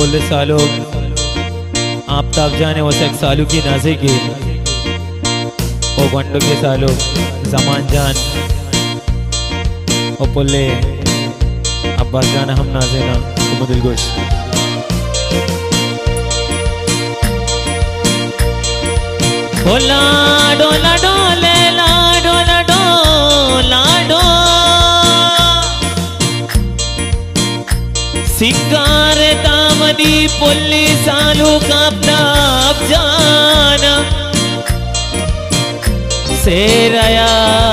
बोले सालो आफ्ताब जाने वो एक सालू की नाजे की ओ गंडो के सालो जमान जान ओ बोले अब्बास जान हम नाजे ना कुमुदिल गोश ओ लाडो लाडो ले लाडो लाडो लाडो सिंगार दामदी पुल्ली सालू काफ्ताब जाना सेरया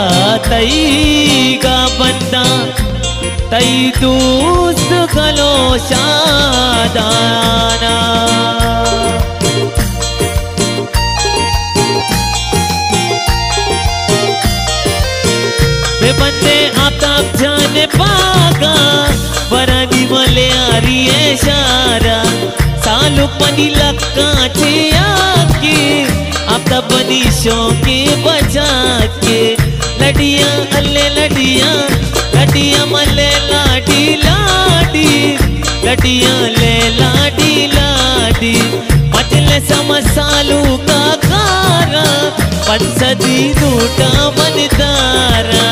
तई का बंदा तई दोस्त कलो शादाना वे बंदे आफ्ताब जाने पागा बरानी मले आरी इशारा सालू पनी लक्का आके आफ्ताब बनी शौके बचा के लडिया अल्ले लडिया लडिया मले लाडी लाडी लडिया ले लाडी लाडी मचले समसालू का कारा पंसदी नूटा मनदारा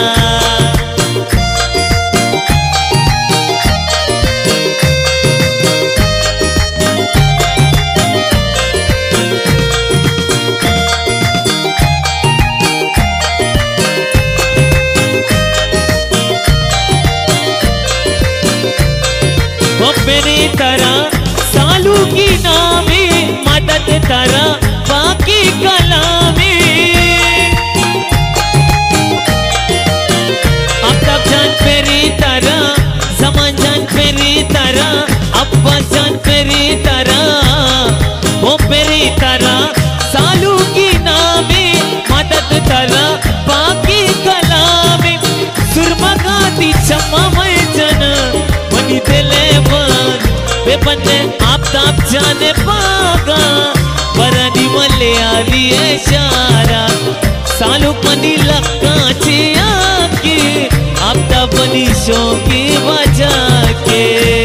मेरी तरह सालू की नामी मदद तरह बाकी कलामी आफ्ताब जान मेरी तरह ज़मान जान मेरी तरह अब्बास जान मेरी तरह वो मेरी तरह सालू की नामी मदद तरह बाकी कलामी सुरमगाती चम्मा मैं जना मनी दिले वे बंदे आफ्ताब जाने पागा बरानी मले आली इशारा सालू पनी लक्का आके आफ्ताब बनी शौकी बजा के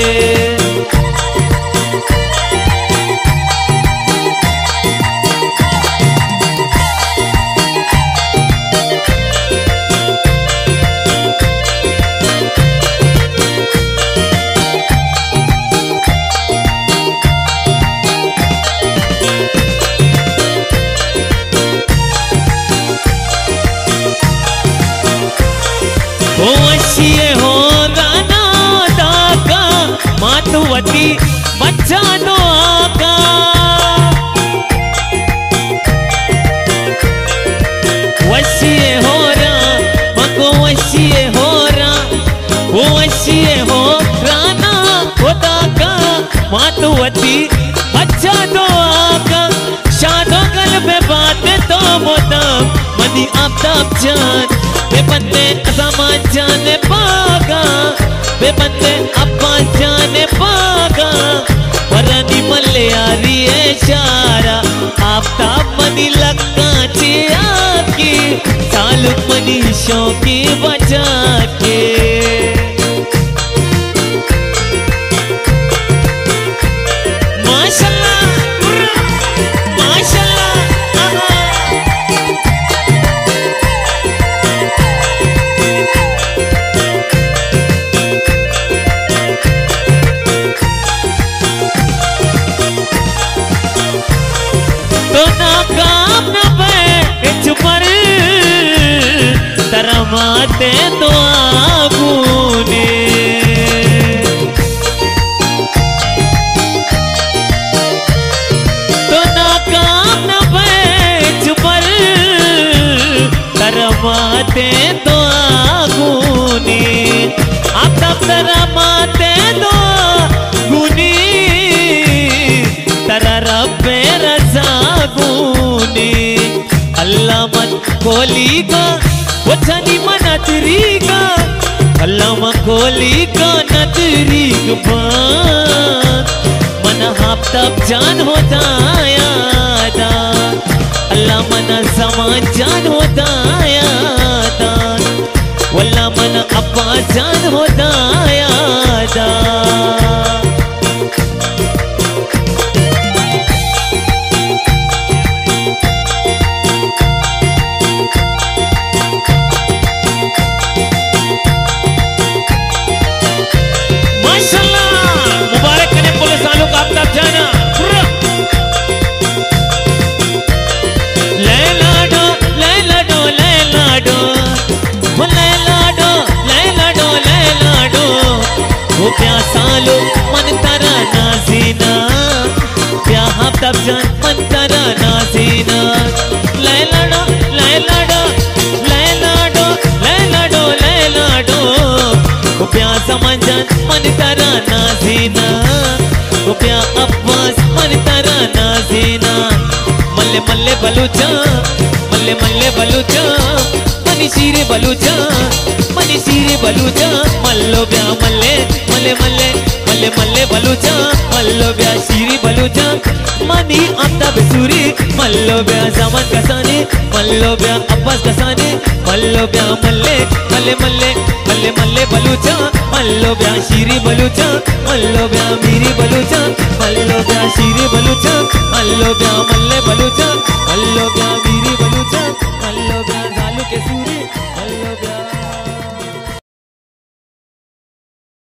हो राना दाका मातुवती बच्चानो आका वशिए हो रा मको वशिए हो रा वो वशिए हो राना दाका मातुवती बच्चानो आका शादो गल बात तो मोदम मनी आफ्ताब जान वे बंदे ज़मान जाने पागा वे बंदे अब्बास जाने पागा बरानी मले आरी इशारा आफ्ताब मनी लक्का आके सालू मनी शौकी बचा के माशाल्लाह माशाल्लाह तो नाकाम न बैठ पर तरमाते तो आगूने तो नाकाम न बैठ पर तरमाते तो आगूने आफ्ताब तरमाते तो गुनी तरा रब्बे रज़ागूनी अल्लाह मन कोली का वचनी मन नदरी का अल्लाह मन कोली का नदरी का मन आफ्ताब जान होता यादा अल्लाह मन ज़मान जान होता यादा वल्लाह मन अब्बास जान होता यादा प्या सालो मन तारा नाजीना प्या आफ्ताब जान मन तारा नाजीना लैलाडो लैलाडो लैलाडो लैलाडो लैलाडो ओ प्या ज़मान जान मन तारा नाजीना ओ प्या अब्बास मन तारा नाजीना मल्ले मल्ले बलूचा मल्ले मल्ले बलूचा मनी सीरे बलूचा मनी सीरे बलूचा मल्लो ब्या मल्ले मल्ले मल्ले मल्ले मल्ले बलूचा मल्लो ब्या सीरी बलूचा मनी आफ्ताब सूरी मल्लो ब्या ज़मान कसाने मल्लो ब्या अब्बास कसाने मल्लो ब्या मल्ले मल्ले मल्ले मल्ले मल्ले बलूचा मल्लो ब्या सीरी बलूचा मल्लो ब्या मीरी बलूचा मल्लो ब्या सीरी बलूचा मल्लो ब्या मल्ले बलूचा